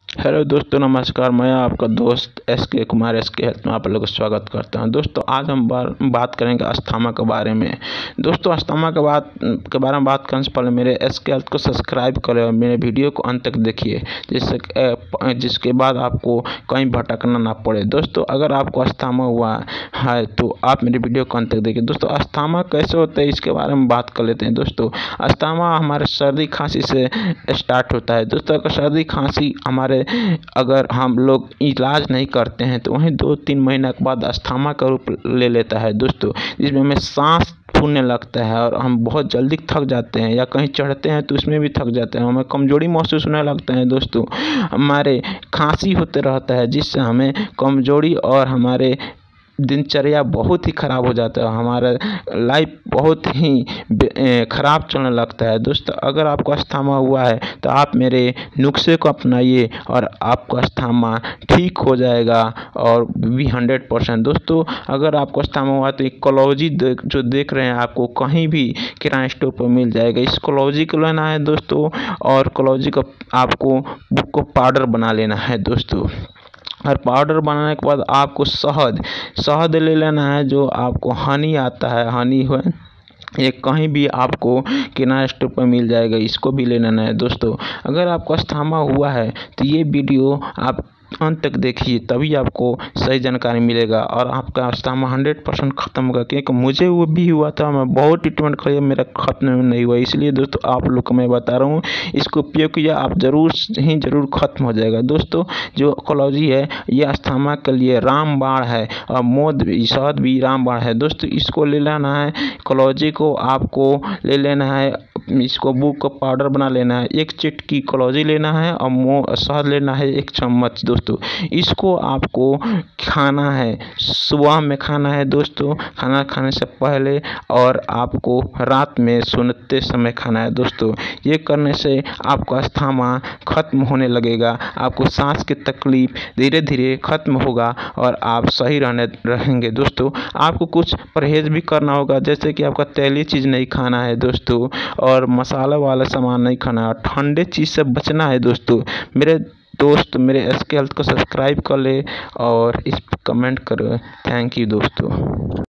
Hello दोस्तों, नमस्कार। मैं आपका दोस्त एसके कुमार एसके हेल्थ में आप लोगों का स्वागत करता हूं। दोस्तों, आज हम बात करेंगे अस्थमा के बारे में। दोस्तों, अस्थमा के बारे में बात करने से पहले मेरे एसके हेल्थ को सब्सक्राइब करें और मेरे वीडियो को अंत तक देखिए, जिसके बाद आपको कहीं भटकना ना पड़े। दोस्तों, अगर आपको अस्थमा हुआ है तो आप मेरे वीडियो को अंत तक देखिए। दोस्तों, अस्थमा कैसे होता है इसके बारे में बात कर लेते हैं। दोस्तों, अस्थमा हमारे सर्दी खांसी से स्टार्ट होता है। दोस्तों, अगर सर्दी खांसी अगर हम लोग इलाज नहीं करते हैं तो वहीं 2-3 महीने के बाद अस्थमा का रूप ले लेता है। दोस्तों, जिसमें हमें सांस फूलने लगता है और हम बहुत जल्दी थक जाते हैं, या कहीं चढ़ते हैं तो उसमें भी थक जाते हैं, हमें कमजोरी महसूस होने लगता है। दोस्तों, हमारे खांसी होते रहता है, जिससे हमें कमजोरी और हमारे दिनचर्या बहुत ही ख़राब हो जाता है, हमारा लाइफ बहुत ही ख़राब चलने लगता है। दोस्तों, अगर आपको अस्थमा हुआ है तो आप मेरे नुस्खे को अपनाइए और आपका अस्थमा ठीक हो जाएगा, और भी 100%। दोस्तों, अगर आपको अस्थमा हुआ तो एक कलौजी जो देख रहे हैं आपको कहीं भी किराना स्टोर पर मिल जाएगा। इस कलौजी को लेना है दोस्तों, और कलौजी का आपको बुक को पाउडर बना लेना है। दोस्तों, और पाउडर बनाने के बाद आपको शहद ले लेना है, जो आपको हनी आता है, हनी है ये कहीं भी आपको किराना स्टोर पर मिल जाएगा, इसको भी ले लेना है। दोस्तों, अगर आपको अस्थमा हुआ है तो ये वीडियो आप अंत तक देखिए, तभी आपको सही जानकारी मिलेगा और आपका अस्थमा 100% ख़त्म होगा। क्योंकि मुझे वो भी हुआ था, मैं बहुत ट्रीटमेंट किया, मेरा ख़त्म नहीं हुआ। इसलिए दोस्तों, आप लोग को मैं बता रहा हूँ, इसको उपयोग किया आप ज़रूर ख़त्म हो जाएगा। दोस्तों, जो कलौजी है ये अस्थमा के लिए रामबाण है, और शहद भी रामबाण है। दोस्तों, इसको ले लेना है, कलौजी को आपको ले लेना है, इसको बुक को पाउडर बना लेना है। 1 चिटकी कलौजी लेना है और शहद लेना है 1 चम्मच। दोस्तों, इसको आपको खाना है, सुबह में खाना है। दोस्तों, खाना खाने से पहले और आपको रात में सोते समय खाना है। दोस्तों, ये करने से आपका अस्थमा ख़त्म होने लगेगा, आपको सांस की तकलीफ धीरे धीरे ख़त्म होगा और आप सही रहेंगे। दोस्तों, आपको कुछ परहेज़ भी करना होगा, जैसे कि आपका तेली चीज़ नहीं खाना है दोस्तों, और मसाला वाला सामान नहीं खाना है, ठंडे चीज़ से बचना है। दोस्तों, मेरे एसके हेल्थ को सब्सक्राइब कर ले और इस कमेंट करो। थैंक यू दोस्तों।